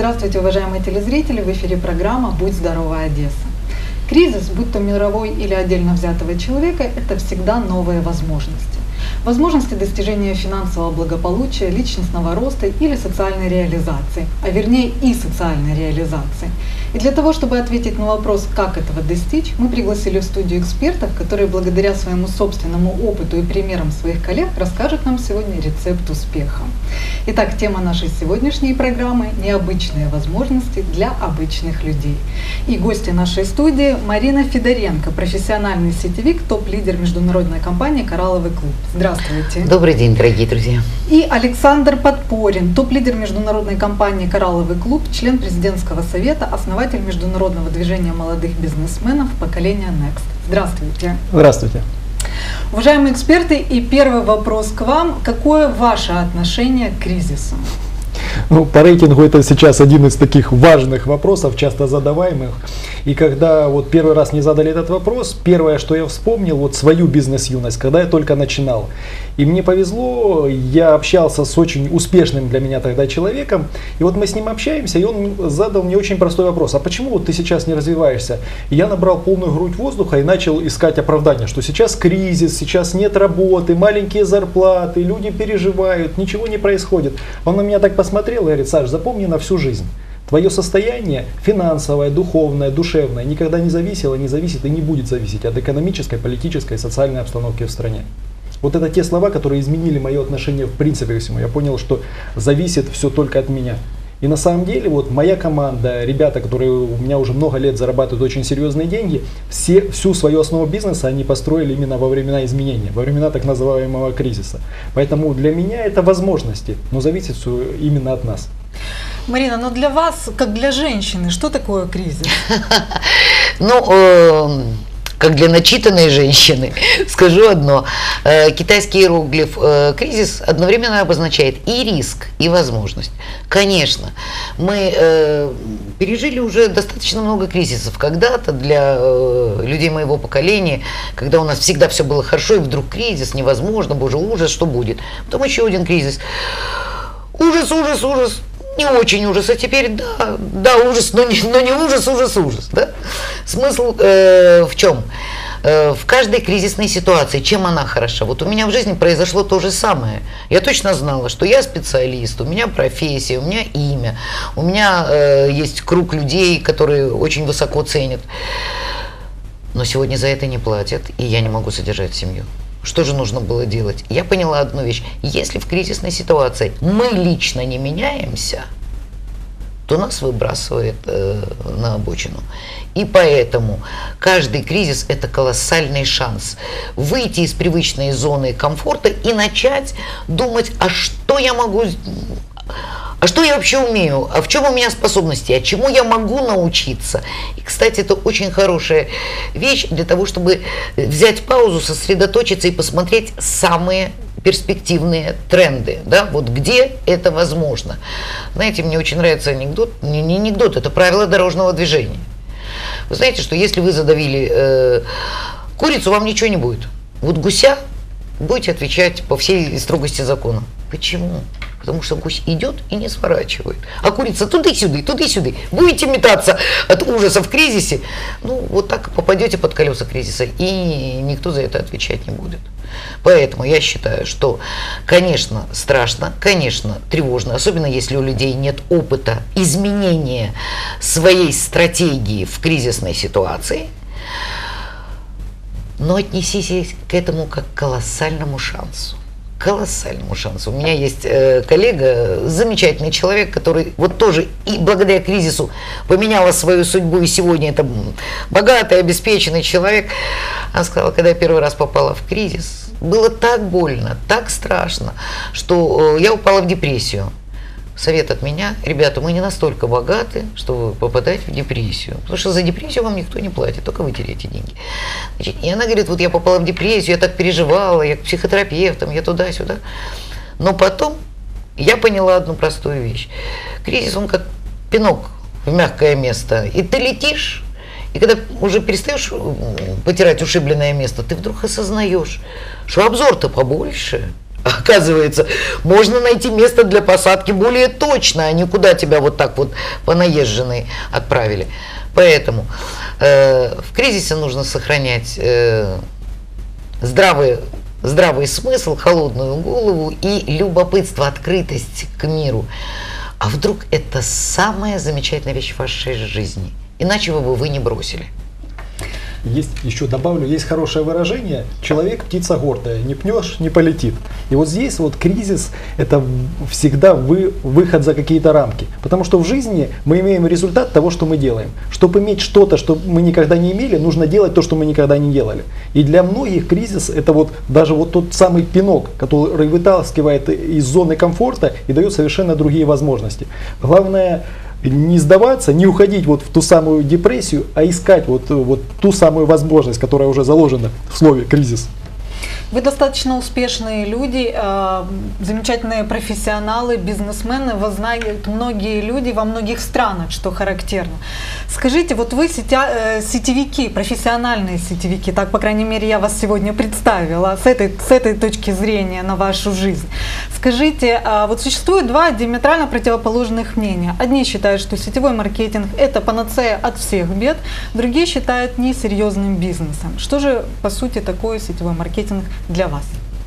Здравствуйте, уважаемые телезрители! В эфире программа «Будь здорова, Одесса». Кризис, будь то мировой или отдельно взятого человека, это всегда новые возможности. Возможности достижения финансового благополучия, личностного роста или социальной реализации, а вернее и социальной реализации. И для того, чтобы ответить на вопрос, как этого достичь, мы пригласили в студию экспертов, которые благодаря своему собственному опыту и примерам своих коллег расскажут нам сегодня рецепт успеха. Итак, тема нашей сегодняшней программы – необычные возможности для обычных людей. И гости нашей студии – Марина Федоренко, профессиональный сетевик, топ-лидер международной компании «Коралловый клуб». Здравствуйте. Добрый день, дорогие друзья. И Александр Подпорин, топ-лидер международной компании «Коралловый клуб», член президентского совета, основатель международного движения молодых бизнесменов поколения Next. Здравствуйте. Здравствуйте. Уважаемые эксперты, и первый вопрос к вам. Какое ваше отношение к кризису? Ну, по рейтингу это сейчас один из таких важных вопросов, часто задаваемых. И когда вот первый раз мне задали этот вопрос, первое, что я вспомнил, вот свою бизнес-юность, когда я только начинал. И мне повезло, я общался с очень успешным для меня тогда человеком. И вот мы с ним общаемся, и он задал мне очень простой вопрос. А почему вот ты сейчас не развиваешься? И я набрал полную грудь воздуха и начал искать оправдание, что сейчас кризис, сейчас нет работы, маленькие зарплаты, люди переживают, ничего не происходит. Он на меня так посмотрел и говорит: Саш, запомни на всю жизнь. Твое состояние финансовое, духовное, душевное никогда не зависело, не зависит и не будет зависеть от экономической, политической и социальной обстановки в стране. Вот это те слова, которые изменили мое отношение в принципе ко всему. Я понял, что зависит все только от меня. И на самом деле вот моя команда, ребята, которые у меня уже много лет зарабатывают очень серьезные деньги, всю свою основу бизнеса они построили именно во времена изменения, во времена так называемого кризиса. Поэтому для меня это возможности, но зависит все именно от нас. Марина, но для вас, как для женщины, что такое кризис? Ну, как для начитанной женщины, скажу одно. Китайский иероглиф «кризис» одновременно обозначает и риск, и возможность. Конечно, мы пережили уже достаточно много кризисов. Когда-то для людей моего поколения, когда у нас всегда все было хорошо, и вдруг кризис, невозможно, боже, ужас, что будет. Потом еще один кризис. Ужас, ужас, ужас. Не очень ужас, а теперь да, ужас, но не ужас, ужас, ужас. Да? Смысл в чем? В каждой кризисной ситуации, чем она хороша. Вот у меня в жизни произошло то же самое. Я точно знала, что я специалист, у меня профессия, у меня имя, у меня есть круг людей, которые очень высоко ценят. Но сегодня за это не платят, и я не могу содержать семью. Что же нужно было делать? Я поняла одну вещь. Если в кризисной ситуации мы лично не меняемся, то нас выбрасывает на обочину. И поэтому каждый кризис – это колоссальный шанс выйти из привычной зоны комфорта и начать думать, а что я могу, а что я вообще умею, а в чем у меня способности, а чему я могу научиться. И, кстати, это очень хорошая вещь для того, чтобы взять паузу, сосредоточиться и посмотреть самые перспективные тренды, да, вот где это возможно. Знаете, мне очень нравится анекдот, не анекдот, это правило дорожного движения. Вы знаете, что если вы задавили курицу, вам ничего не будет. Вот гуся будете отвечать по всей строгости закона. Почему? Потому что гусь идет и не сворачивает. А курица туда-сюда, туда-сюда. Будете метаться от ужаса в кризисе, ну вот так попадете под колеса кризиса, и никто за это отвечать не будет. Поэтому я считаю, что, конечно, страшно, конечно, тревожно, особенно если у людей нет опыта изменения своей стратегии в кризисной ситуации, но отнеситесь к этому как к колоссальному шансу. Колоссальному шансу. У меня есть коллега, замечательный человек, который вот тоже и благодаря кризису поменяла свою судьбу, и сегодня это богатый, обеспеченный человек. Она сказала, когда я первый раз попала в кризис, было так больно, так страшно, что я упала в депрессию. Совет от меня: ребята, мы не настолько богаты, чтобы попадать в депрессию. Потому что за депрессию вам никто не платит, только вы теряете деньги. Значит, и она говорит, вот я попала в депрессию, я так переживала, я к психотерапевтам, я туда-сюда. Но потом я поняла одну простую вещь. Кризис, он как пинок в мягкое место. И ты летишь, и когда уже перестаешь потирать ушибленное место, ты вдруг осознаешь, что обзор-то побольше. Оказывается, можно найти место для посадки более точно, а не куда тебя вот так вот по наезженной отправили. Поэтому в кризисе нужно сохранять здравый смысл, холодную голову и любопытство, открытость к миру. А вдруг это самая замечательная вещь в вашей жизни? Иначе вы не бросили. Есть, еще добавлю, есть хорошее выражение: человек птица гордая, не пнешь, не полетит. И вот здесь вот кризис — это всегда выход за какие-то рамки. Потому что в жизни мы имеем результат того, что мы делаем. Чтобы иметь что-то, что мы никогда не имели, нужно делать то, что мы никогда не делали. И для многих кризис — это вот даже вот тот самый пинок, который вытаскивает из зоны комфорта и дает совершенно другие возможности. Главное не сдаваться, не уходить вот в ту самую депрессию, а искать вот ту самую возможность, которая уже заложена в слове кризис. Вы достаточно успешные люди, замечательные профессионалы, бизнесмены, вас знают многие люди во многих странах, что характерно. Скажите, вот вы сетевики, профессиональные сетевики, так, по крайней мере, я вас сегодня представила с этой точки зрения на вашу жизнь. Скажите, вот существует два диаметрально противоположных мнения. Одни считают, что сетевой маркетинг – это панацея от всех бед, другие считают несерьезным бизнесом. Что же, по сути, такое сетевой маркетинг для вас?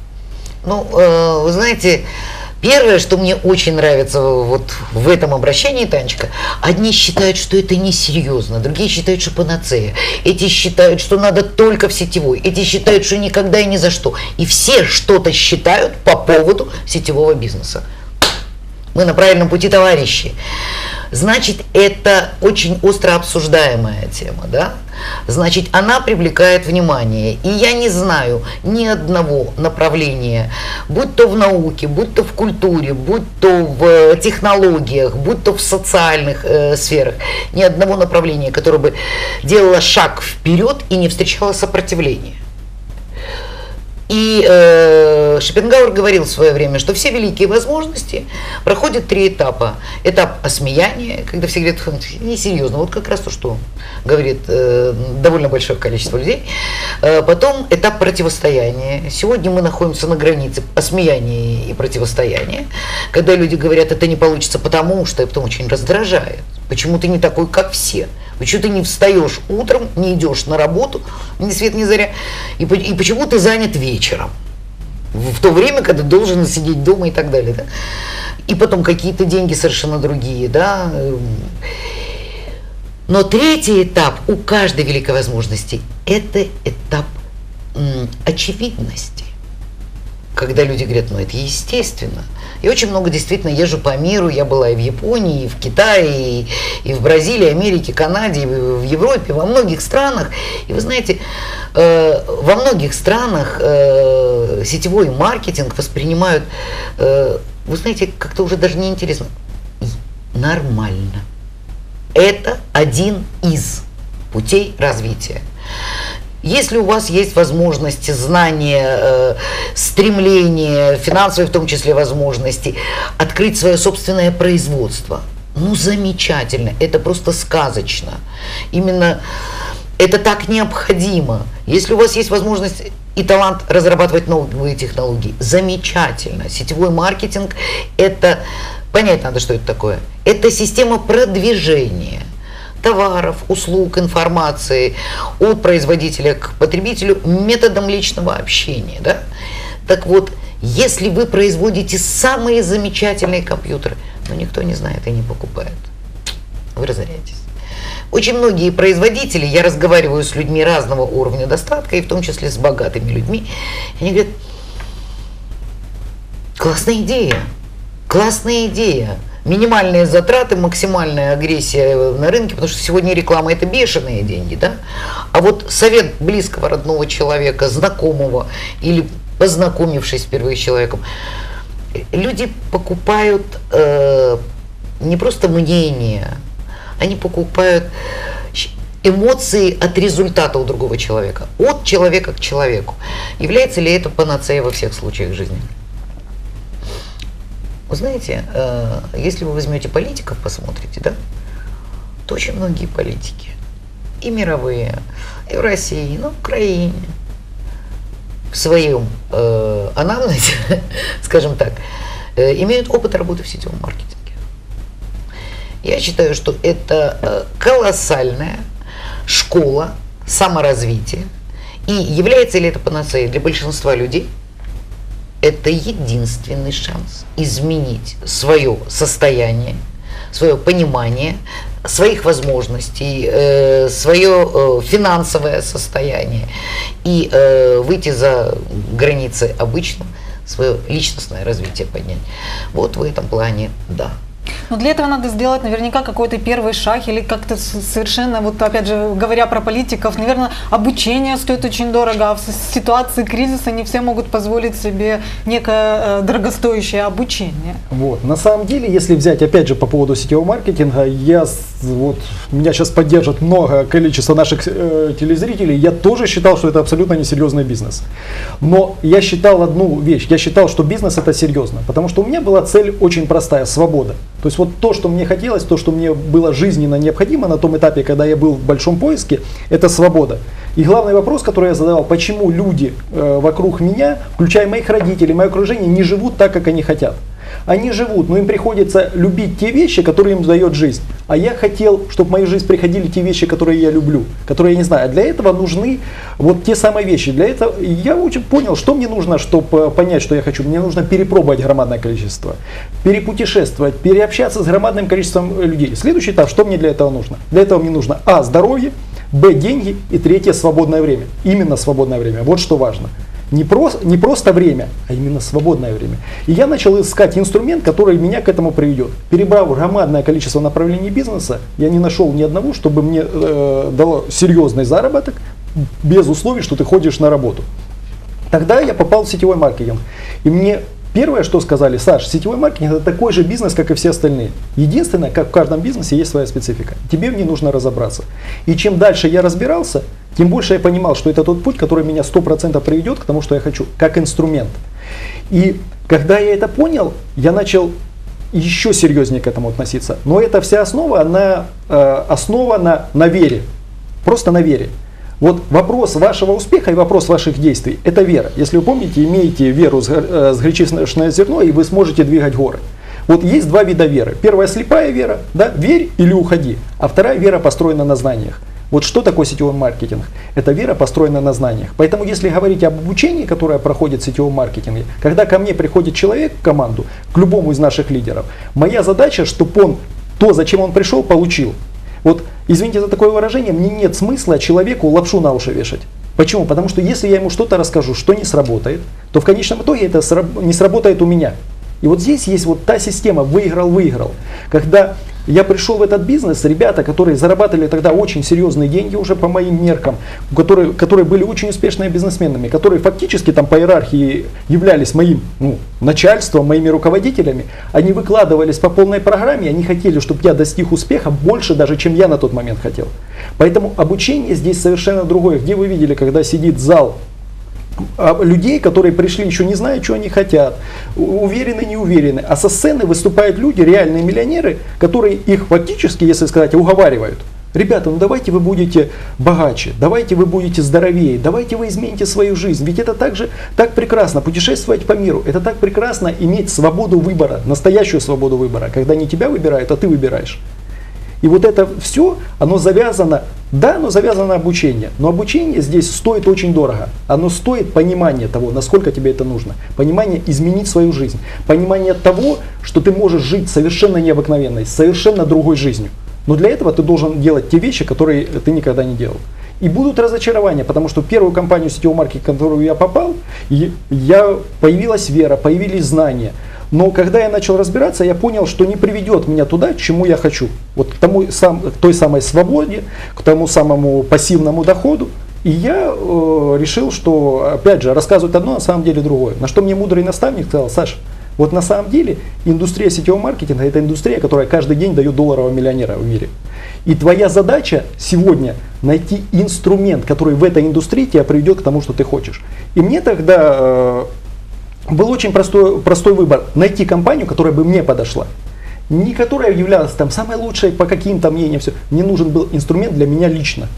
Ну, вы знаете, первое, что мне очень нравится вот в этом обращении, Танечка, одни считают, что это несерьезно, другие считают, что панацея, эти считают, что надо только в сетевой, эти считают, что никогда и ни за что. И все что-то считают по поводу сетевого бизнеса. Мы на правильном пути, товарищи. Значит, это очень остро обсуждаемая тема, да? Значит, она привлекает внимание. И я не знаю ни одного направления, будь то в науке, будь то в культуре, будь то в технологиях, будь то в социальных сферах, ни одного направления, которое бы делало шаг вперед и не встречало сопротивления. И Шопенгауэр говорил в свое время, что все великие возможности проходят 3 этапа. Этап осмеяния, когда все говорят: несерьезно, вот как раз то, что говорит довольно большое количество людей. Потом этап противостояния. Сегодня мы находимся на границе осмеяния и противостояния, когда люди говорят: это не получится потому что, и потом очень раздражает. Почему ты не такой, как все? Почему ты не встаешь утром, не идешь на работу, ни свет ни заря, и почему ты занят вечером, в то время, когда должен сидеть дома и так далее, да? И потом какие-то деньги совершенно другие, да? Но 3-й этап у каждой великой возможности – это этап очевидности. Когда люди говорят: ну это естественно. Я очень много действительно езжу по миру, я была и в Японии, и в Китае, и в Бразилии, Америке, Канаде, и в Европе, во многих странах. И вы знаете, во многих странах сетевой маркетинг воспринимают, вы знаете, как-то уже даже неинтересно, нормально. Это один из путей развития. Если у вас есть возможности, знания, стремления, финансовые в том числе возможности, открыть свое собственное производство, ну замечательно, это просто сказочно. Именно это так необходимо. Если у вас есть возможность и талант разрабатывать новые технологии, замечательно. Сетевой маркетинг – это, понять надо, что это такое. Это система продвижения товаров, услуг, информации от производителя к потребителю методом личного общения. Да? Так вот, если вы производите самые замечательные компьютеры, но никто не знает и не покупает, вы разоряетесь. Очень многие производители, я разговариваю с людьми разного уровня достатка, и в том числе с богатыми людьми, и они говорят: классная идея. Минимальные затраты, максимальная агрессия на рынке, потому что сегодня реклама – это бешеные деньги, да? А вот совет близкого родного человека, знакомого или познакомившись впервые с человеком, люди покупают не просто мнение, они покупают эмоции от результата у другого человека, от человека к человеку. Является ли это панацея во всех случаях жизни? Вы знаете, если вы возьмете политиков, посмотрите, да, то очень многие политики, и мировые, и в России, и на Украине, в своем анамнезе, скажем так, имеют опыт работы в сетевом маркетинге. Я считаю, что это колоссальная школа саморазвития. И является ли это панацеей для большинства людей? Это единственный шанс изменить свое состояние, свое понимание, своих возможностей, свое финансовое состояние и выйти за границы обычного, свое личностное развитие поднять. Вот в этом плане да. Но для этого надо сделать наверняка какой-то первый шаг или как-то совершенно, вот опять же, говоря про политиков, наверное, обучение стоит очень дорого, а в ситуации кризиса не все могут позволить себе некое дорогостоящее обучение. Вот. На самом деле, если взять опять же по поводу сетевого маркетинга, меня сейчас поддержит много количество наших телезрителей, я тоже считал, что это абсолютно несерьезный бизнес. Но я считал одну вещь, я считал, что бизнес это серьезно, потому что у меня была цель очень простая, свобода. То есть вот то, что мне хотелось, то, что мне было жизненно необходимо на том этапе, когда я был в большом поиске, это свобода. И главный вопрос, который я задавал, почему люди вокруг меня, включая моих родителей, мое окружение, не живут так, как они хотят. Они живут, но им приходится любить те вещи, которые им дает жизнь. А я хотел, чтобы в мою жизнь приходили те вещи, которые я люблю, которые я не знаю. А для этого нужны вот те самые вещи. Для этого я очень понял, что мне нужно, чтобы понять, что я хочу. Мне нужно перепробовать громадное количество, перепутешествовать, переобщаться с громадным количеством людей. Следующий этап, что мне для этого нужно? Для этого мне нужно а. Здоровье, б. Деньги и третье свободное время. Именно свободное время. Вот что важно. Не просто время, а именно свободное время. И я начал искать инструмент, который меня к этому приведет. Перебрав громадное количество направлений бизнеса, я не нашел ни одного, чтобы мне дало серьезный заработок, без условий, что ты ходишь на работу. Тогда я попал в сетевой маркетинг. И мне первое, что сказали: Саш, сетевой маркетинг это такой же бизнес, как и все остальные. Единственное, как в каждом бизнесе есть своя специфика. Тебе в ней нужно разобраться. И чем дальше я разбирался, тем больше я понимал, что это тот путь, который меня 100% приведет к тому, что я хочу, как инструмент. И когда я это понял, я начал еще серьезнее к этому относиться. Но эта вся основа, она основана на вере. Просто на вере. Вот вопрос вашего успеха и вопрос ваших действий – это вера. Если вы помните, имеете веру с гречишное зерно, и вы сможете двигать горы. Вот есть два вида веры. Первая – слепая вера, да, верь или уходи. А вторая – вера, построена на знаниях. Вот что такое сетевой маркетинг? Это вера, построенная на знаниях. Поэтому если говорить об обучении, которое проходит в сетевом маркетинге, когда ко мне приходит человек в команду, к любому из наших лидеров, моя задача, чтобы он то, зачем он пришел, получил. Вот, извините за такое выражение, мне нет смысла человеку лапшу на уши вешать. Почему? Потому что если я ему что-то расскажу, что не сработает, то в конечном итоге это не сработает у меня. И вот здесь есть вот та система выиграл-выиграл. Когда я пришел в этот бизнес, ребята, которые зарабатывали тогда очень серьезные деньги уже по моим меркам, которые были очень успешными бизнесменами, которые фактически там по иерархии являлись моим начальством, моими руководителями, они выкладывались по полной программе, они хотели, чтобы я достиг успеха больше даже, чем я на тот момент хотел. Поэтому обучение здесь совершенно другое. Где вы видели, когда сидит зал людей, которые пришли еще не зная, что они хотят, уверены, не уверены, а со сцены выступают люди, реальные миллионеры, которые их фактически, если сказать, уговаривают. Ребята, ну давайте вы будете богаче, давайте вы будете здоровее, давайте вы измените свою жизнь. Ведь это так прекрасно путешествовать по миру, это так прекрасно иметь свободу выбора, настоящую свободу выбора, когда не тебя выбирают, а ты выбираешь. И вот это все, оно завязано, да, оно завязано на обучение, но обучение здесь стоит очень дорого. Оно стоит понимания того, насколько тебе это нужно, понимание изменить свою жизнь, понимание того, что ты можешь жить совершенно необыкновенной, совершенно другой жизнью. Но для этого ты должен делать те вещи, которые ты никогда не делал. И будут разочарования, потому что в первую компанию сетевого маркетинга, в которую я попал, появилась вера, появились знания. Но когда я начал разбираться, я понял, что не приведет меня туда, к чему я хочу. Вот к той самой свободе, к тому самому пассивному доходу. И я решил, что, опять же, рассказывать одно, на самом деле другое. На что мне мудрый наставник сказал: Саша, вот на самом деле индустрия сетевого маркетинга – это индустрия, которая каждый день дает долларового миллионера в мире. И твоя задача сегодня найти инструмент, который в этой индустрии тебя приведет к тому, что ты хочешь. И мне тогда был очень простой выбор – найти компанию, которая бы мне подошла. Не которая являлась там самой лучшей по каким-то мнениям. Все. Мне нужен был инструмент для меня лично.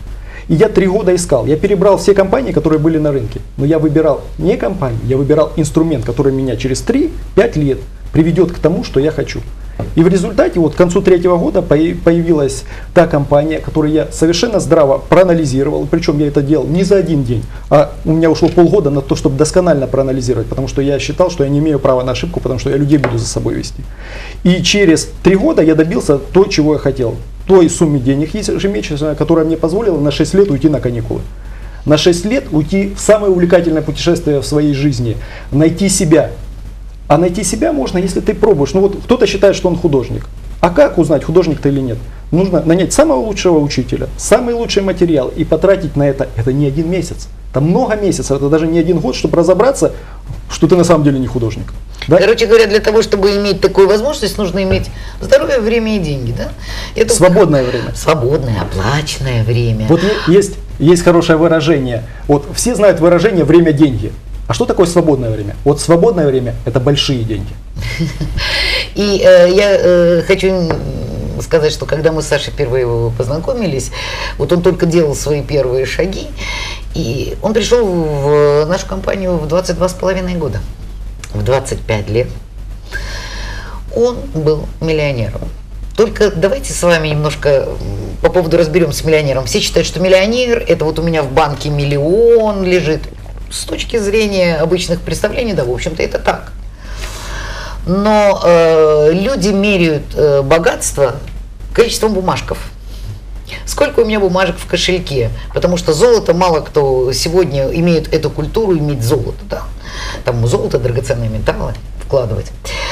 И я 3 года искал. Я перебрал все компании, которые были на рынке. Но я выбирал не компанию, я выбирал инструмент, который меня через 3-5 лет приведет к тому, что я хочу. И в результате вот к концу 3-го года появилась та компания, которую я совершенно здраво проанализировал. Причем я это делал не за один день, а у меня ушло полгода на то, чтобы досконально проанализировать, потому что я считал, что я не имею права на ошибку, потому что я людей буду за собой вести. И через 3 года я добился то, чего я хотел. Той суммы денег ежемесячно, которая мне позволила на 6 лет уйти на каникулы. На 6 лет уйти в самое увлекательное путешествие в своей жизни, найти себя. А найти себя можно, если ты пробуешь. Ну вот кто-то считает, что он художник. А как узнать, художник ты или нет? Нужно нанять самого лучшего учителя, самый лучший материал и потратить на это не 1 месяц. Это много месяцев, это даже не 1 год, чтобы разобраться, что ты на самом деле не художник. Да? Короче говоря, для того, чтобы иметь такую возможность, нужно иметь здоровье, время и деньги. Да? Это свободное время. Свободное, оплаченное время. Вот есть хорошее выражение. Вот все знают выражение «время – деньги». А что такое свободное время? Вот свободное время – это большие деньги. И я хочу сказать, что когда мы с Сашей впервые познакомились, вот он только делал свои первые шаги, и он пришел в нашу компанию в 22,5 года. В 25 лет он был миллионером. Только давайте с вами немножко по поводу разберемся с миллионером. Все считают, что миллионер – это вот у меня в банке миллион лежит. С точки зрения обычных представлений, да, в общем-то, это так. Но люди меряют богатство количеством бумажков. Сколько у меня бумажек в кошельке? Потому что золото, мало кто сегодня имеет эту культуру, иметь золото, да. Там золото, драгоценные металлы вкладывать.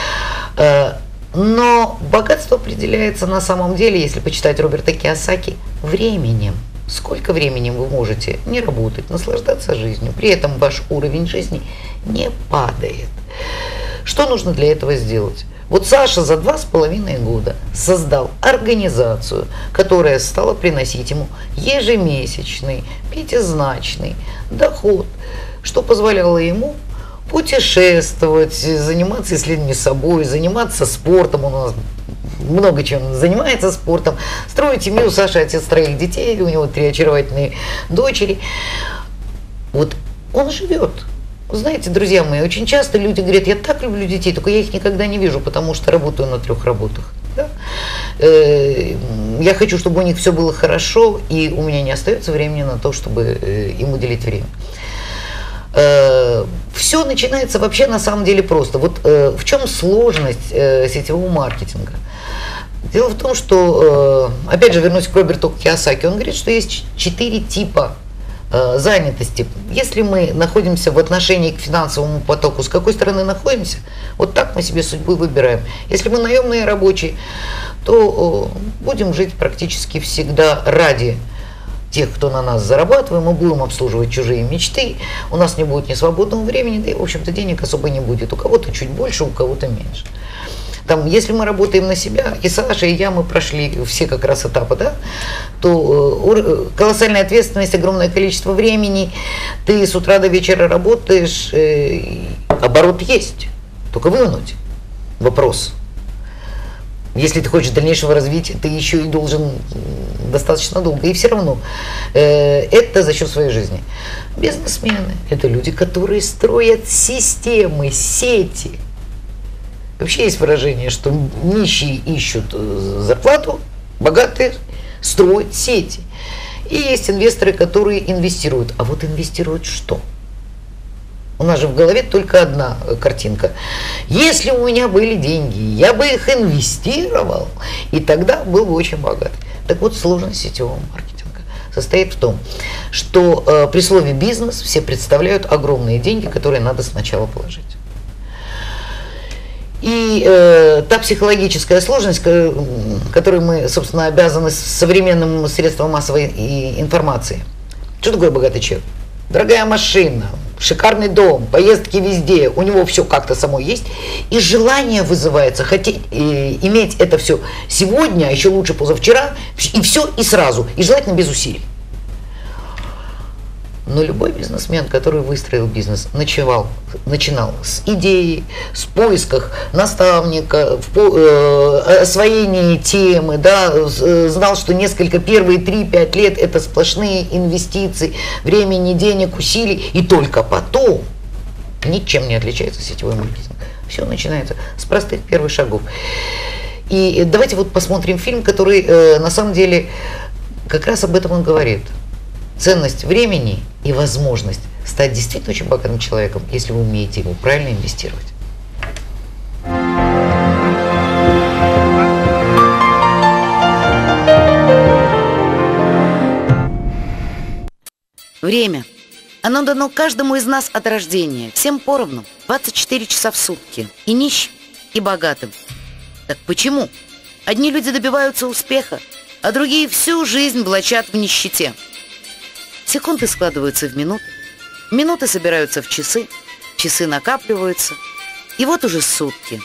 Но богатство определяется на самом деле, если почитать Роберта Кийосаки, временем. Сколько времени вы можете не работать, наслаждаться жизнью, при этом ваш уровень жизни не падает. Что нужно для этого сделать? Вот Саша за 2,5 года создал организацию, которая стала приносить ему ежемесячный, пятизначный доход, что позволяло ему путешествовать, заниматься исследованием собой, заниматься спортом. Он у нас много чем занимается спортом, строить семью. Саша отец 3 детей, у него 3 очаровательные дочери. Вот он живет. Знаете, друзья мои, очень часто люди говорят: я так люблю детей, только я их никогда не вижу, потому что работаю на 3 работах. Да? Я хочу, чтобы у них все было хорошо, и у меня не остается времени на то, чтобы им уделить время. Все начинается вообще на самом деле просто. Вот в чем сложность сетевого маркетинга? Дело в том, что, опять же, вернусь к Роберту Кийосаки, он говорит, что есть 4 типа занятости. Если мы находимся в отношении к финансовому потоку, с какой стороны находимся, вот так мы себе судьбу выбираем. Если мы наемные рабочие, то будем жить практически всегда ради тех, кто на нас зарабатывает, мы будем обслуживать чужие мечты, у нас не будет ни свободного времени, да и, в общем-то, денег особо не будет. У кого-то чуть больше, у кого-то меньше. Там, если мы работаем на себя, и Саша, и я, мы прошли все как раз этапы, да, то колоссальная ответственность, огромное количество времени, ты с утра до вечера работаешь, оборот есть, только вынуть. Вопрос. Если ты хочешь дальнейшего развития, ты еще и должен достаточно долго. И все равно это за счет своей жизни. Бизнесмены – это люди, которые строят системы, сети. Вообще есть выражение, что нищие ищут зарплату, богатые строят сети. И есть инвесторы, которые инвестируют. А вот инвестируют что? У нас же в голове только одна картинка. Если у меня были деньги, я бы их инвестировал, и тогда был бы очень богат. Так вот, сложность сетевого маркетинга состоит в том, что при слове «бизнес» все представляют огромные деньги, которые надо сначала положить. И та психологическая сложность, которой мы, собственно, обязаны современным средствам массовой информации. Что такое богатый человек? Дорогая машина, шикарный дом, поездки везде, у него все как-то само есть, и желание вызывается хотеть иметь это все сегодня, а еще лучше позавчера, и все и сразу, и желательно без усилий. Но любой бизнесмен, который выстроил бизнес, начинал с идеи, с поисках наставника, освоения темы, да, знал, что первые 3-5 лет это сплошные инвестиции, времени, денег, усилий, и только потом ничем не отличается сетевой маркетинг. Все начинается с простых первых шагов. И давайте вот посмотрим фильм, который на самом деле как раз об этом он говорит. Ценность времени и возможность стать действительно очень богатым человеком, если вы умеете его правильно инвестировать. Время. Оно дано каждому из нас от рождения, всем поровну, 24 часа в сутки, и нищим, и богатым. Так почему? Одни люди добиваются успеха, а другие всю жизнь влачат в нищете. Секунды складываются в минуты, минуты собираются в часы, часы накапливаются, и вот уже сутки.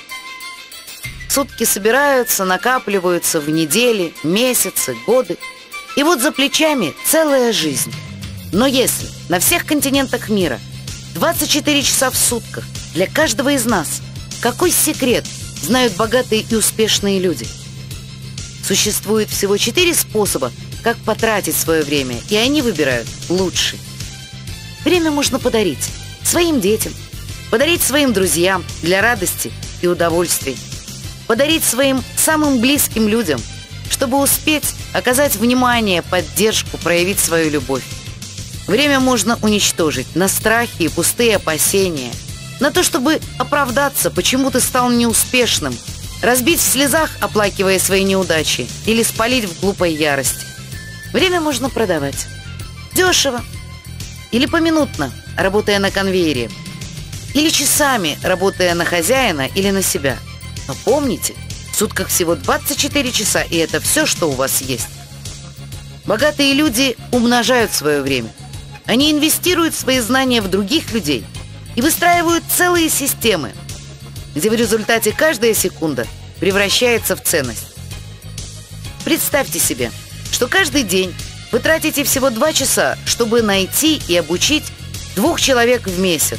Сутки собираются, накапливаются в недели, месяцы, годы, и вот за плечами целая жизнь. Но если на всех континентах мира 24 часа в сутках для каждого из нас, какой секрет знают богатые и успешные люди? Существует всего 4 способа, как потратить свое время, и они выбирают лучший. Время можно подарить своим детям, подарить своим друзьям для радости и удовольствий, подарить своим самым близким людям, чтобы успеть оказать внимание, поддержку, проявить свою любовь. Время можно уничтожить на страхи и пустые опасения, на то, чтобы оправдаться, почему ты стал неуспешным, разбить в слезах, оплакивая свои неудачи, или спалить в глупой ярости. Время можно продавать дешево или поминутно, работая на конвейере, или часами, работая на хозяина или на себя. Но помните, в сутках всего 24 часа, и это все, что у вас есть. Богатые люди умножают свое время. Они инвестируют свои знания в других людей и выстраивают целые системы, где в результате каждая секунда превращается в ценность. Представьте себе, что каждый день вы тратите всего 2 часа, чтобы найти и обучить 2 человек в месяц.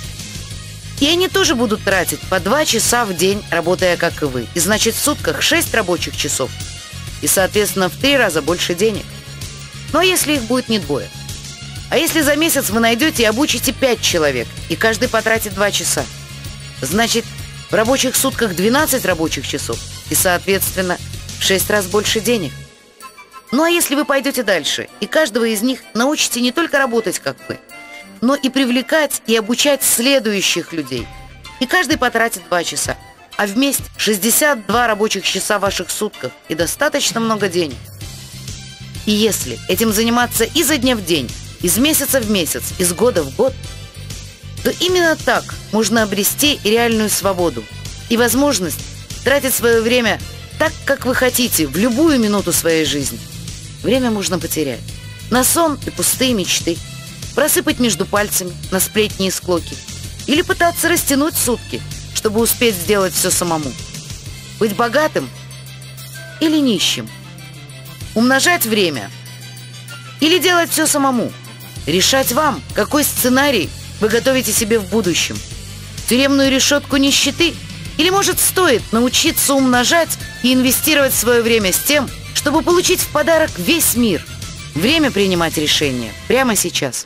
И они тоже будут тратить по 2 часа в день, работая как и вы. И значит, в сутках 6 рабочих часов. И, соответственно, в 3 раза больше денег. Но если их будет не 2? А если за месяц вы найдете и обучите 5 человек, и каждый потратит 2 часа? Значит, в рабочих сутках 12 рабочих часов. И, соответственно, в 6 раз больше денег. Ну а если вы пойдете дальше, и каждого из них научите не только работать как вы, но и привлекать и обучать следующих людей. И каждый потратит 2 часа, а вместе 62 рабочих часа в ваших сутках и достаточно много денег. И если этим заниматься изо дня в день, из месяца в месяц, из года в год, то именно так можно обрести реальную свободу и возможность тратить свое время так, как вы хотите, в любую минуту своей жизни. Время можно потерять на сон и пустые мечты, просыпать между пальцами на сплетни и склоки, или пытаться растянуть сутки, чтобы успеть сделать все самому. Быть богатым или нищим, умножать время или делать все самому. Решать вам, какой сценарий вы готовите себе в будущем. Тюремную решетку нищеты? Или, может, стоит научиться умножать и инвестировать свое время с тем, чтобы получить в подарок весь мир? Время принимать решения прямо сейчас.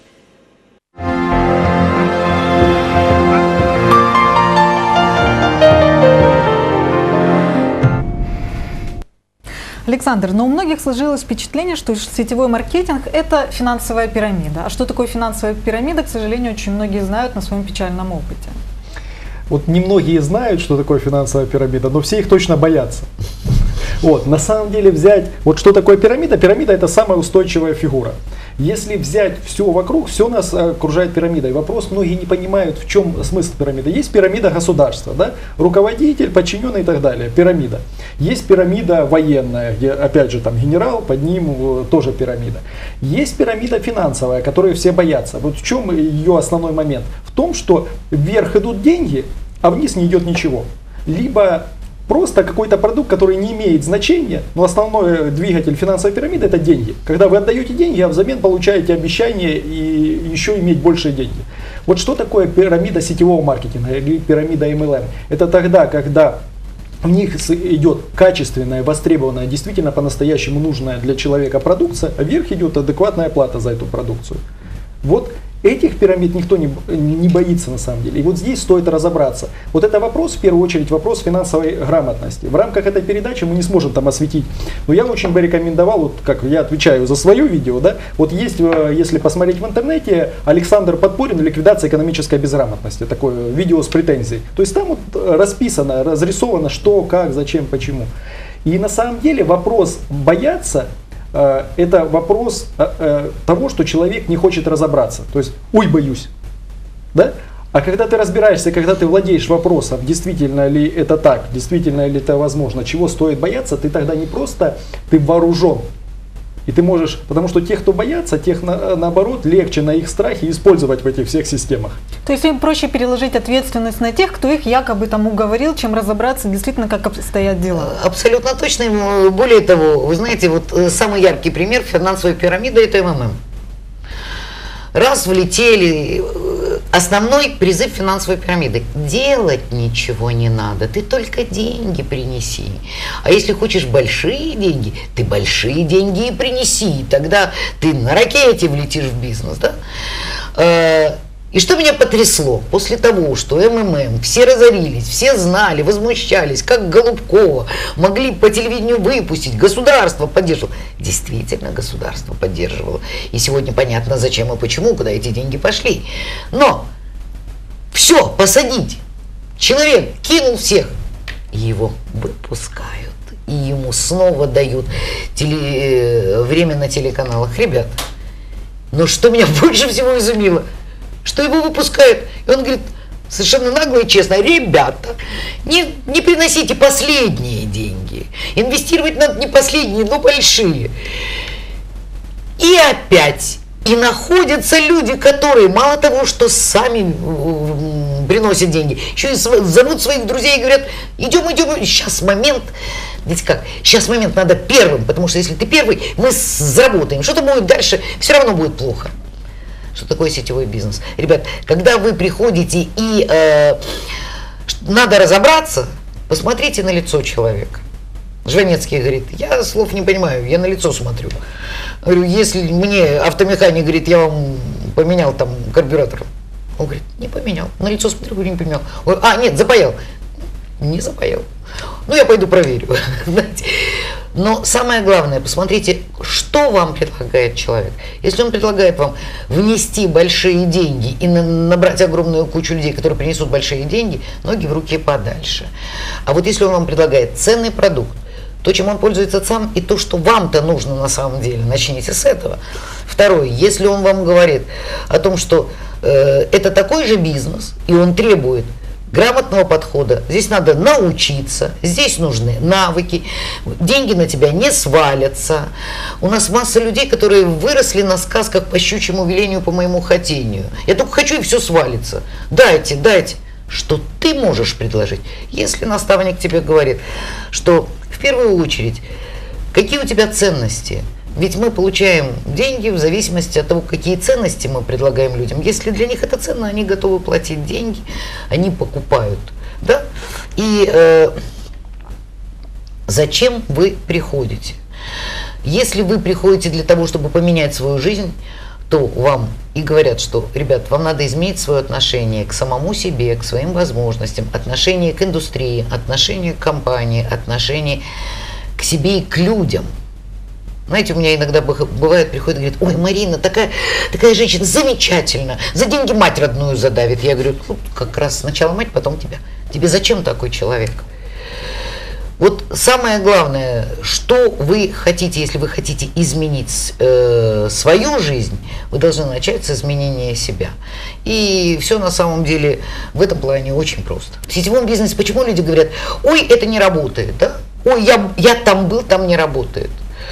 Александр, но у многих сложилось впечатление, что сетевой маркетинг – это финансовая пирамида. А что такое финансовая пирамида, к сожалению, очень многие знают на своем печальном опыте. Вот немногие знают, что такое финансовая пирамида, но все их точно боятся. Вот, на самом деле взять, вот что такое пирамида? Пирамида – это самая устойчивая фигура. Если взять все вокруг, все нас окружает пирамидой. Вопрос, многие не понимают, в чем смысл пирамиды. Есть пирамида государства, да? Руководитель, подчиненный и так далее, пирамида. Есть пирамида военная, где, опять же, там генерал, под ним тоже пирамида. Есть пирамида финансовая, которую все боятся. Вот в чем ее основной момент? В том, что вверх идут деньги, а вниз не идет ничего. Либо просто какой-то продукт, который не имеет значения, но основной двигатель финансовой пирамиды – это деньги. Когда вы отдаете деньги, а взамен получаете обещание и еще иметь большие деньги. Вот что такое пирамида сетевого маркетинга или пирамида MLM? Это тогда, когда в них идет качественная, востребованная, действительно по-настоящему нужная для человека продукция, а вверх идет адекватная плата за эту продукцию. Вот этих пирамид никто не боится на самом деле. И вот здесь стоит разобраться. Вот это вопрос, в первую очередь, вопрос финансовой грамотности. В рамках этой передачи мы не сможем там осветить. Но я очень бы рекомендовал, вот как я отвечаю за свое видео, да, вот есть, если посмотреть в интернете, Александр Подпорин «Ликвидация экономической безграмотности». Такое видео с претензией. То есть там вот расписано, разрисовано, что, как, зачем, почему. И на самом деле вопрос бояться, это вопрос того, что человек не хочет разобраться. То есть, ой, боюсь. Да? А когда ты разбираешься, когда ты владеешь вопросом, действительно ли это так, действительно ли это возможно, чего стоит бояться, ты тогда не просто ты вооружен. И ты можешь, потому что тех, кто боятся, тех наоборот легче на их страхе использовать в этих всех системах. То есть им проще переложить ответственность на тех, кто их якобы там уговорил, чем разобраться действительно, как обстоят дела. Абсолютно точно. Более того, вы знаете, вот самый яркий пример финансовой пирамиды – это МММ. Раз влетели, основной призыв финансовой пирамиды – делать ничего не надо, ты только деньги принеси. А если хочешь большие деньги, ты большие деньги и принеси, тогда ты на ракете влетишь в бизнес. Да? И что меня потрясло? После того, что МММ, все разорились, все знали, возмущались, как Голубкова могли по телевидению выпустить, государство поддерживало. Действительно, государство поддерживало. И сегодня понятно, зачем и почему, куда эти деньги пошли. Но все, посадить. Человек кинул всех, и его выпускают. И ему снова дают время на телеканалах. Ребят, но что меня больше всего изумило, что его выпускают. И он говорит совершенно нагло и честно: ребята, не приносите последние деньги. Инвестировать надо не последние, но большие. И опять. И находятся люди, которые мало того, что сами приносят деньги, еще и зовут своих друзей и говорят: идем, сейчас момент. Ведь как? Сейчас момент надо первым, потому что если ты первый, мы заработаем. Что-то будет дальше, все равно будет плохо. Что такое сетевой бизнес? Ребят, когда вы приходите и надо разобраться, посмотрите на лицо человека. Жванецкий говорит: я слов не понимаю, я на лицо смотрю. Говорю: если мне автомеханик говорит: я вам поменял там карбюратор. Он говорит: не поменял. На лицо смотрю, говорю: не поменял. Говорю: нет, запаял. Не запаял. Ну, я пойду проверю. Но самое главное, посмотрите, что вам предлагает человек. Если он предлагает вам внести большие деньги и набрать огромную кучу людей, которые принесут большие деньги, ноги в руки подальше. А вот если он вам предлагает ценный продукт, то, чем он пользуется сам, и то, что вам-то нужно на самом деле, начните с этого. Второе, если он вам говорит о том, что это такой же бизнес, и он требует грамотного подхода, здесь надо научиться, здесь нужны навыки, деньги на тебя не свалятся. У нас масса людей, которые выросли на сказках по щучьему велению, по моему хотению. Я только хочу, и все свалится. Дайте. Что ты можешь предложить? Если наставник тебе говорит, что в первую очередь, какие у тебя ценности? Ведь мы получаем деньги в зависимости от того, какие ценности мы предлагаем людям. Если для них это ценно, они готовы платить деньги, они покупают. Да? И зачем вы приходите? Если вы приходите для того, чтобы поменять свою жизнь, то вам и говорят, что, ребят, вам надо изменить свое отношение к самому себе, к своим возможностям, отношение к индустрии, отношение к компании, отношение к себе и к людям. Знаете, у меня иногда бывает, приходит и говорит: ой, Марина, такая женщина, замечательно, за деньги мать родную задавит. Я говорю: ну, как раз сначала мать, потом тебя. Тебе зачем такой человек? Вот самое главное, что вы хотите, если вы хотите изменить свою жизнь, вы должны начать с изменения себя. И все на самом деле в этом плане очень просто. В сетевом бизнесе почему люди говорят: ой, это не работает, да? Ой, я там был, там не работает.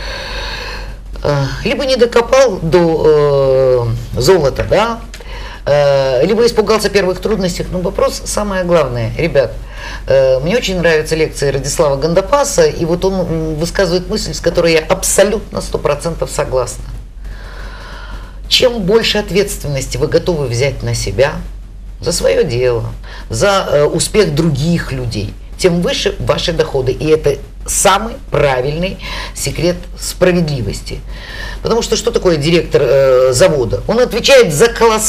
Либо не докопал до золота, да? Либо испугался первых трудностей. Но вопрос самое главное, ребят, Мне очень нравятся лекции Радислава Гандапаса, и вот он высказывает мысль, с которой я абсолютно 100% согласна. Чем больше ответственности вы готовы взять на себя за свое дело, за успех других людей, тем выше ваши доходы. И это самый правильный секрет справедливости. Потому что что такое директор завода? Он отвечает за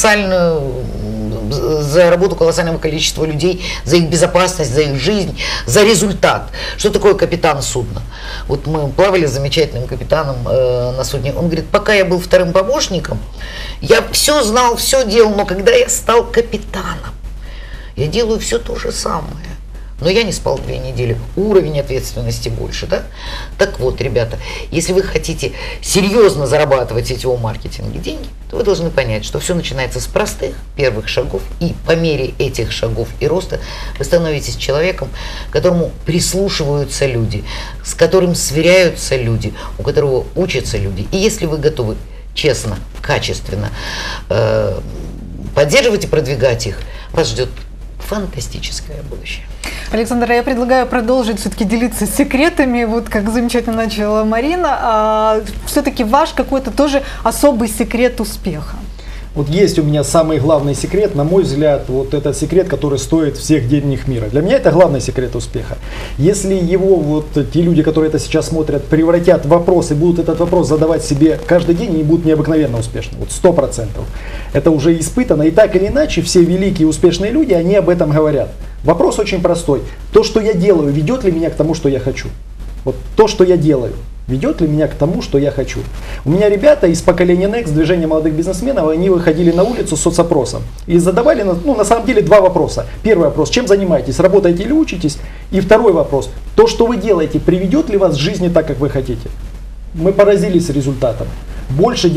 работу колоссального количества людей, за их безопасность, за их жизнь, за результат. Что такое капитан судна? Вот мы плавали с замечательным капитаном на судне. Он говорит, пока я был вторым помощником, я все знал, все делал, но когда я стал капитаном, я делаю все то же самое. Но я не спал 2 недели. Уровень ответственности больше, да? Так вот, ребята, если вы хотите серьезно зарабатывать в сетевом маркетинге деньги, то вы должны понять, что все начинается с простых первых шагов, и по мере этих шагов и роста вы становитесь человеком, к которому прислушиваются люди, с которым сверяются люди, у которого учатся люди. И если вы готовы честно, качественно поддерживать и продвигать их, вас ждет фантастическое будущее. Александр, я предлагаю продолжить все-таки делиться секретами, вот как замечательно начала Марина. Все-таки ваш какой-то тоже особый секрет успеха. Вот есть у меня самый главный секрет, на мой взгляд, вот это секрет, который стоит всех денег мира. Для меня это главный секрет успеха. Если его вот те люди, которые это сейчас смотрят, превратят в вопрос и будут этот вопрос задавать себе каждый день, они будут необыкновенно успешны. Вот 100%. Это уже испытано. И так или иначе, все великие успешные люди, они об этом говорят. Вопрос очень простой. То, что я делаю, ведет ли меня к тому, что я хочу? Вот то, что я делаю, ведет ли меня к тому, что я хочу? У меня ребята из поколения Next, движения молодых бизнесменов, они выходили на улицу с соцопросом и задавали, на самом деле, 2 вопроса. Первый вопрос, чем занимаетесь, работаете или учитесь? И второй вопрос, то, что вы делаете, приведет ли вас в жизни так, как вы хотите? Мы поразились результатом. Больше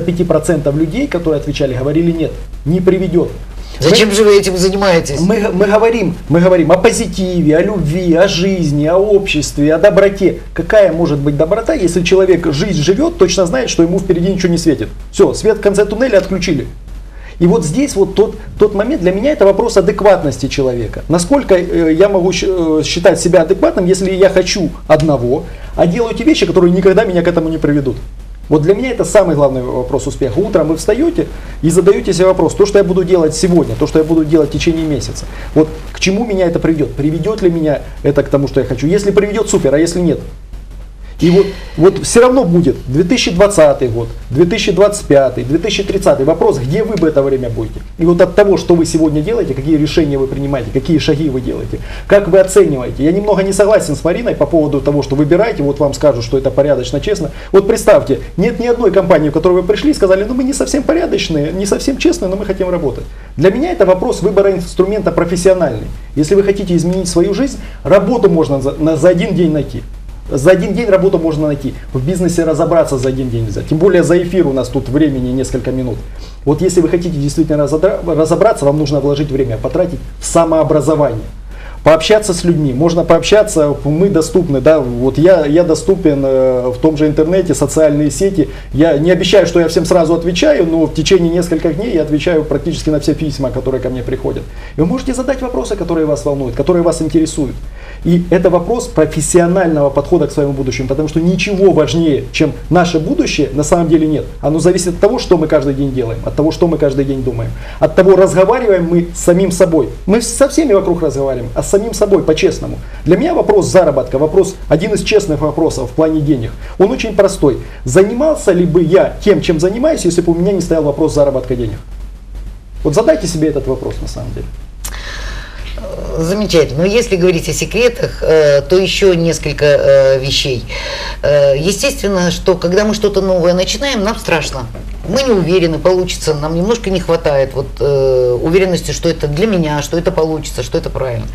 95% людей, которые отвечали, говорили нет, не приведет. Зачем же вы этим занимаетесь? Мы говорим о позитиве, о любви, о жизни, о обществе, о доброте. Какая может быть доброта, если человек жизнь живет, точно знает, что ему впереди ничего не светит? Все, свет в конце туннеля отключили. И вот здесь вот тот момент, для меня это вопрос адекватности человека. Насколько я могу считать себя адекватным, если я хочу одного, а делаю те вещи, которые никогда меня к этому не приведут. Вот для меня это самый главный вопрос успеха. Утром вы встаете и задаете себе вопрос, то, что я буду делать сегодня, то, что я буду делать в течение месяца, вот к чему меня это приведет? Приведет ли меня это к тому, что я хочу? Если приведет, супер, а если нет? И вот все равно будет 2020 год, 2025, 2030. Вопрос, где вы в это время будете? И вот от того, что вы сегодня делаете, какие решения вы принимаете, какие шаги вы делаете, как вы оцениваете. Я немного не согласен с Мариной по поводу того, что выбираете, вот вам скажут, что это порядочно, честно. Вот представьте, нет ни одной компании, в которую вы пришли и сказали, мы не совсем порядочные, не совсем честные, но мы хотим работать. Для меня это вопрос выбора инструмента профессиональный. Если вы хотите изменить свою жизнь, работу можно за 1 день найти. За 1 день работу можно найти. В бизнесе разобраться за 1 день нельзя. Тем более за эфир у нас тут времени несколько минут. Вот если вы хотите действительно разобраться, вам нужно вложить время, потратить в самообразование. Пообщаться с людьми. Можно пообщаться, мы доступны, да, вот я доступен в том же интернете, социальные сети. Я не обещаю, что я всем сразу отвечаю, но в течение нескольких дней я отвечаю практически на все письма, которые ко мне приходят. И вы можете задать вопросы, которые вас волнуют, которые вас интересуют. И это вопрос профессионального подхода к своему будущему, потому что ничего важнее, чем наше будущее, на самом деле нет. Оно зависит от того, что мы каждый день делаем, от того, что мы каждый день думаем, от того, разговариваем мы с самим собой. Мы со всеми вокруг разговариваем, а с самим собой по-честному. Для меня вопрос заработка, один из честных вопросов в плане денег, он очень простой. Занимался ли бы я тем, чем занимаюсь, если бы у меня не стоял вопрос заработка денег? Вот задайте себе этот вопрос на самом деле. Замечательно. Но если говорить о секретах, то еще несколько вещей. Естественно, что когда мы что-то новое начинаем, нам страшно. Мы не уверены, получится, нам немножко не хватает уверенности, что это для меня, что это получится, что это правильно.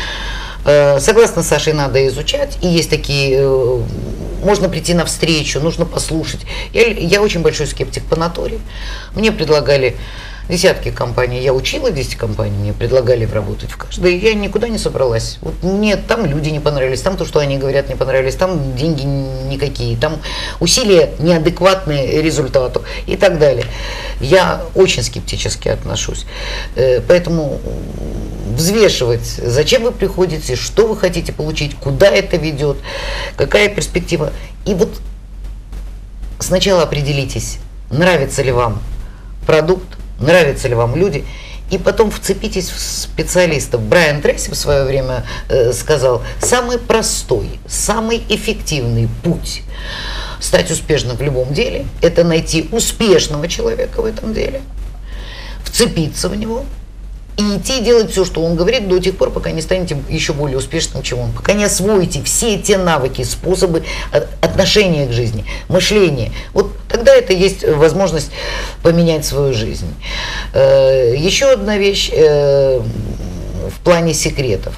Согласно Саше, надо изучать, и есть такие, можно прийти на встречу, нужно послушать. Я очень большой скептик по натуре. Мне предлагали десятки компаний. Я учила 10 компаний, мне предлагали работать в каждой. Я никуда не собралась. Вот мне там люди не понравились, там то, что они говорят, не понравились, там деньги никакие, там усилия неадекватные результату и так далее. Я очень скептически отношусь. Поэтому взвешивать, зачем вы приходите, что вы хотите получить, куда это ведет, какая перспектива. И вот сначала определитесь, нравится ли вам продукт, нравятся ли вам люди, и потом вцепитесь в специалистов. Брайан Трейси в свое время сказал, самый простой, самый эффективный путь стать успешным в любом деле – это найти успешного человека в этом деле, вцепиться в него и идти делать все, что он говорит, до тех пор, пока не станете еще более успешным, чем он. Пока не освоите все те навыки, способы отношения к жизни, мышления. Вот тогда это есть возможность поменять свою жизнь. Еще одна вещь в плане секретов.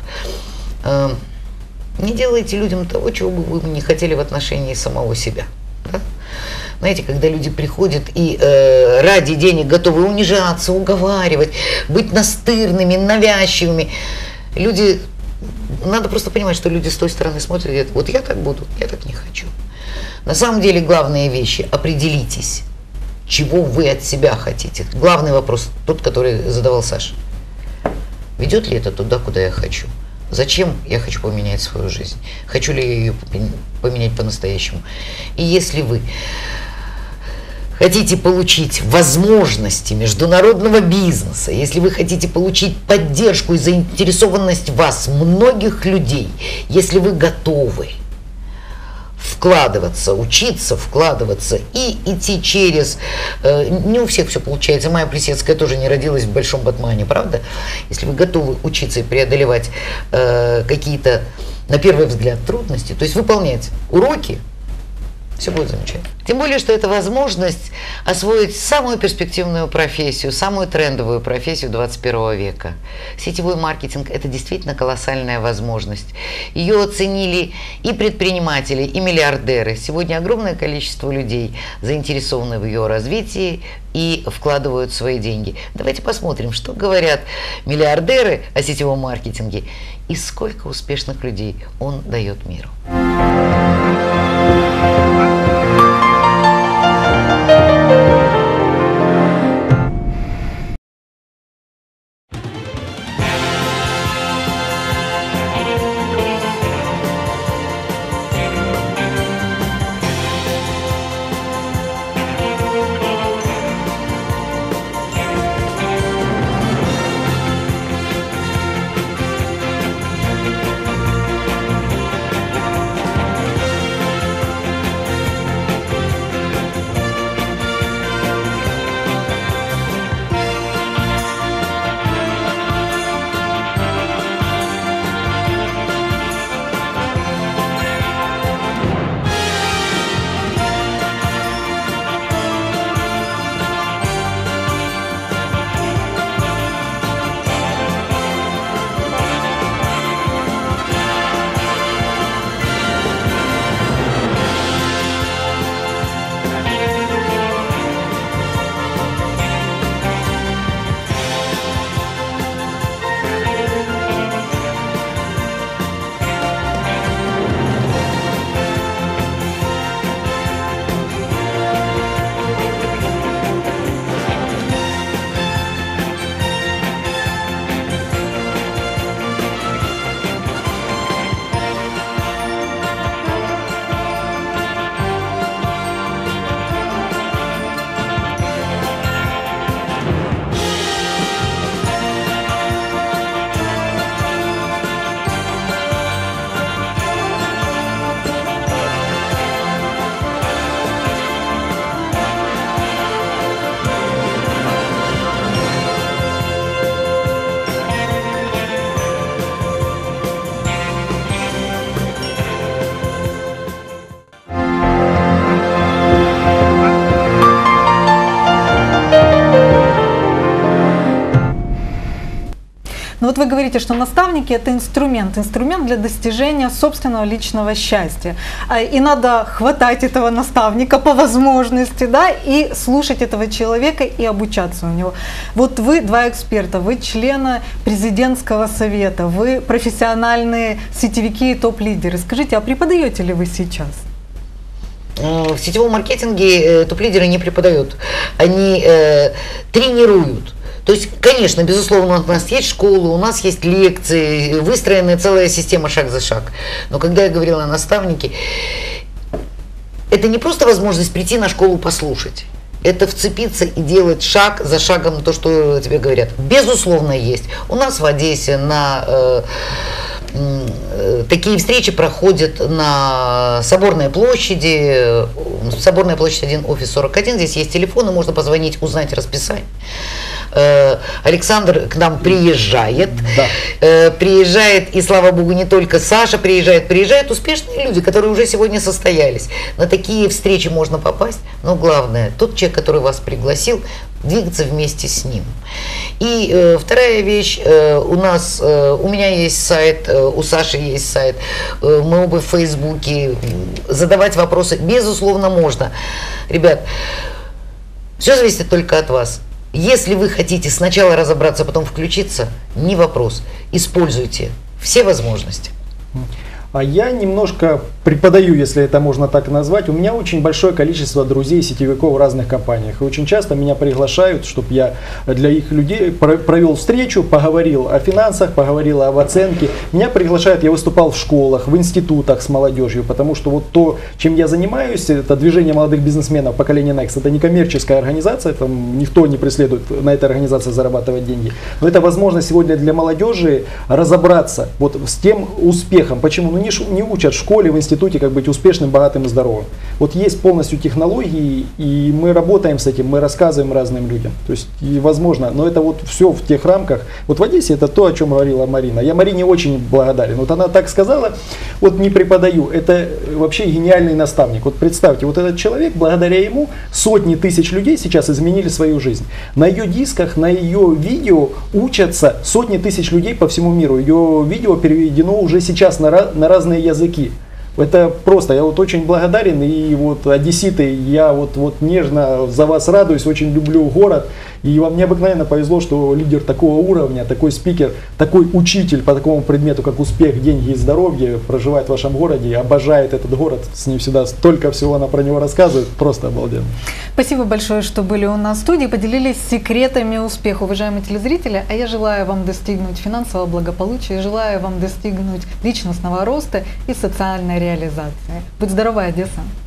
Не делайте людям того, чего бы вы не хотели в отношении самого себя. Да? Знаете, когда люди приходят и ради денег готовы унижаться, уговаривать, быть настырными, навязчивыми, люди, надо просто понимать, что люди с той стороны смотрят и говорят, вот я так буду, я так не хочу. На самом деле главные вещи, определитесь, чего вы от себя хотите. Главный вопрос, тот, который задавал Саша. Ведет ли это туда, куда я хочу? Зачем я хочу поменять свою жизнь? Хочу ли я ее поменять по-настоящему? И если вы хотите получить возможности международного бизнеса, если вы хотите получить поддержку и заинтересованность вас, многих людей, если вы готовы вкладываться, учиться вкладываться и идти через... Не у всех все получается. Майя Плисецкая тоже не родилась в большом Батмане, правда? Если вы готовы учиться и преодолевать какие-то, на первый взгляд, трудности, то есть выполнять уроки, все будет замечательно. Тем более, что это возможность освоить самую перспективную профессию, самую трендовую профессию 21 века. Сетевой маркетинг – это действительно колоссальная возможность. Ее оценили и предприниматели, и миллиардеры. Сегодня огромное количество людей заинтересованы в ее развитии и вкладывают свои деньги. Давайте посмотрим, что говорят миллиардеры о сетевом маркетинге и сколько успешных людей он дает миру. вы говорите, что наставники – это инструмент для достижения собственного личного счастья. И надо хватать этого наставника по возможности, да, и слушать этого человека и обучаться у него. Вот вы два эксперта, вы члены президентского совета, вы профессиональные сетевики и топ-лидеры. Скажите, а преподаете ли вы сейчас? В сетевом маркетинге топ-лидеры не преподают, они тренируют. То есть, конечно, безусловно, у нас есть школы, у нас есть лекции, выстроенная целая система шаг за шаг. Но когда я говорила о наставнике, это не просто возможность прийти на школу послушать. Это вцепиться и делать шаг за шагом то, что тебе говорят. Безусловно, есть. У нас в Одессе такие встречи проходят на Соборной площади. Соборная площадь 1, офис 41. Здесь есть телефоны, можно позвонить, узнать расписание. Александр к нам приезжает. Да. Приезжает, и слава богу, не только Саша приезжают успешные люди, которые уже сегодня состоялись. На такие встречи можно попасть, но главное, тот человек, который вас пригласил, двигаться вместе с ним. И вторая вещь, у меня есть сайт, у Саши есть сайт, мы оба в Фейсбуке, задавать вопросы, безусловно, можно. Ребят, все зависит только от вас. Если вы хотите сначала разобраться, потом включиться, не вопрос. Используйте все возможности. А я немножко преподаю, если это можно так назвать. У меня очень большое количество друзей-сетевиков в разных компаниях. И очень часто меня приглашают, чтобы я для их людей провел встречу, поговорил о финансах, поговорил об оценке. Меня приглашают, я выступал в школах, в институтах с молодежью, потому что вот то, чем я занимаюсь, это движение молодых бизнесменов поколения Next. Это не коммерческая организация, там никто не преследует на этой организации зарабатывать деньги. Но это возможность сегодня для молодежи разобраться вот с тем успехом. Почему? Ну, не учат в школе, в институте, как быть успешным, богатым и здоровым. Вот есть полностью технологии, и мы работаем с этим, мы рассказываем разным людям. То есть, и возможно, но это вот все в тех рамках. Вот в Одессе это то, о чем говорила Марина. Я Марине очень благодарен. Вот она так сказала, вот не преподаю, это вообще гениальный наставник. Вот представьте, вот этот человек, благодаря ему сотни тысяч людей сейчас изменили свою жизнь. На ее дисках, на ее видео учатся сотни тысяч людей по всему миру. Ее видео переведено уже сейчас на разные языки. Это просто, я вот очень благодарен, и вот одесситы, я вот нежно за вас радуюсь, очень люблю город, и вам необыкновенно повезло, что лидер такого уровня, такой спикер, такой учитель по такому предмету, как успех, деньги и здоровье, проживает в вашем городе и обожает этот город, с ним всегда столько всего она про него рассказывает, просто обалденно. Спасибо большое, что были у нас в студии, поделились секретами успеха, уважаемые телезрители, а я желаю вам достигнуть финансового благополучия, желаю вам достигнуть личностного роста и социальной реализации. Будь здорова, Одесса!